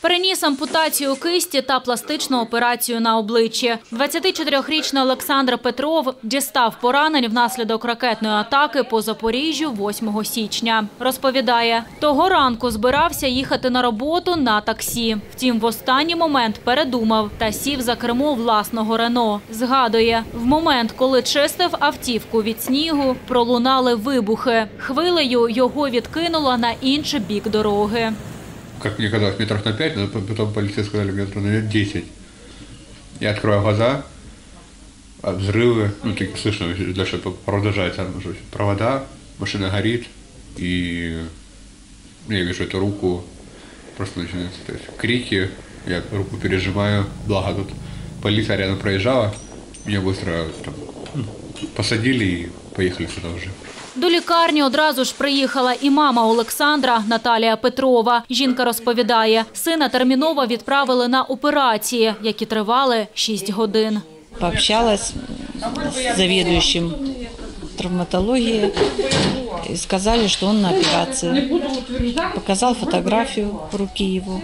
Переніс ампутацію кисті та пластичну операцію на обличчі. 24-річний Олександр Петров дістав поранень внаслідок ракетної атаки по Запоріжжю 8 січня. Розповідає, того ранку збирався їхати на роботу на таксі. Втім, в останній момент передумав та сів за кермо власного Рено. Згадує, в момент, коли чистив автівку від снігу, пролунали вибухи. Хвилею його відкинуло на інший бік дороги. Как мне казалось, метров на 5, но потом полицейские сказали метров на 10. Я открою глаза, а взрывы, ну, так слышно, дальше продолжается провода, машина горит, и я вижу эту руку, просто начинаются крики, я руку пережимаю, благо тут полиция рядом проезжала, меня быстро там, посадили и поехали сюда уже. До лікарні одразу ж приїхала і мама Олександра Наталія Петрова. Жінка розповідає, сина терміново відправили на операції, які тривали 6 годин. Пообщалась з завідуючим травматології і сказали, що він на операції. Показав фотографію руки його.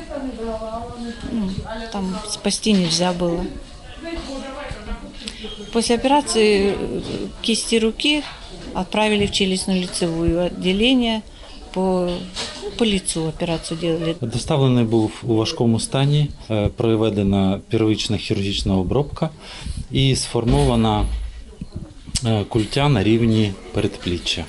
Там спасти нельзя було. Після операції кисти руки отправили в челюстно-лицевое отделение, по лицу операцію делали. Доставлений був у важкому стані, проведена первична хірургічна обробка і сформована культя на рівні передпліччя.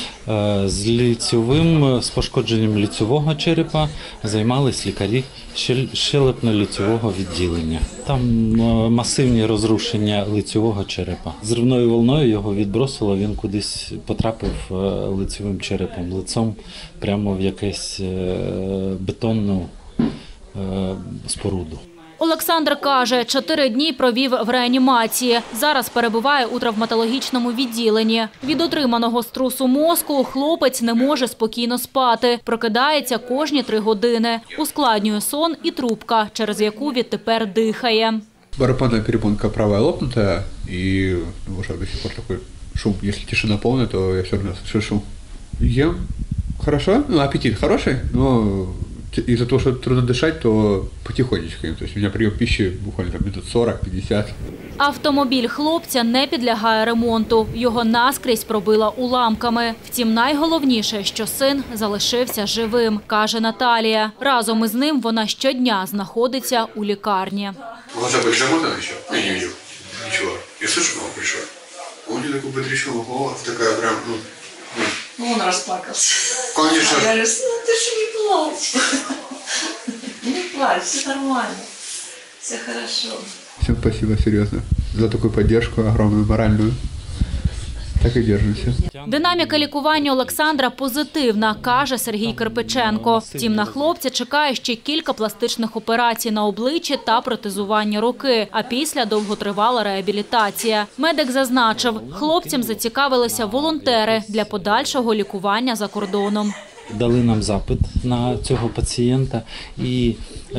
З пошкодженням лицевого черепа займались лікарі щелепно-лицевого відділення. Там масивні розрушення лицевого черепа. Зривною волною його відбросило, він кудись потрапив лицевим черепом, лицом прямо в якусь бетонну споруду. Олександр каже, 4 дні провів в реанімації. Зараз перебуває у травматологічному відділенні. Від отриманого струсу мозку хлопець не може спокійно спати. Прокидається кожні 3 години. Ускладнює сон і трубка, через яку відтепер дихає. Барабанная перепонка правая лопнутая, и в ушах до сих пор такой шум. Если тишина полная, то я все равно слышу шум. Ем хорошо, ну аппетит хороший, но из-за того, что трудно дышать, то потихонечку. То есть у меня прием пищи буквально минут 40-50. Автомобіль хлопця не підлягає ремонту. Його наскрізь пробило уламками. Втім, найголовніше, що син залишився живим, каже Наталія. Разом із ним вона щодня знаходиться у лікарні. Глаза были замотаны еще? Я не видел. Ничего. Я слышу, мама пришла. Он не такой потрясенный голос, такая прям, Ну, он расплакался. Конечно. Я говорю, ну ты же не плачь. Не плачь, все нормально. Все хорошо. Всем спасибо, серьезно, за такую поддержку огромную, моральную. Так і держимося. Динаміка лікування Олександра позитивна, каже Сергій Кирпиченко. Втім, на хлопця чекає ще кілька пластичних операцій на обличчі та протезування руки, а після довготривала реабілітація. Медик зазначив, хлопцям зацікавилися волонтери для подальшого лікування за кордоном. Дали нам запит на цього пацієнта і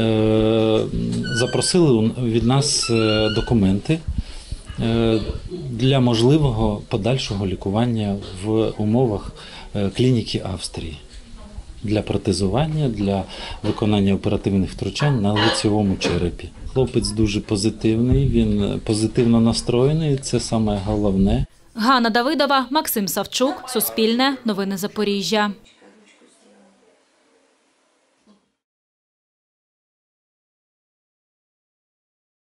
запросили від нас документи для можливого подальшого лікування в умовах клініки Австрії. Для протезування, для виконання оперативних втручань на лицевому черепі. Хлопець дуже позитивний, він позитивно настроєний, це саме головне. Ганна Давидова, Максим Савчук, Суспільне, Новини Запоріжжя.